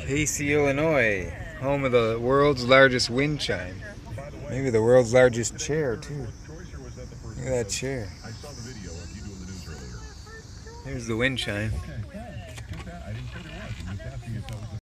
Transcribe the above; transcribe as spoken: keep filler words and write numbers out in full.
Casey, Illinois, home of the world's largest wind chime. Maybe the world's largest chair, too. Look at that chair. Here's the wind chime.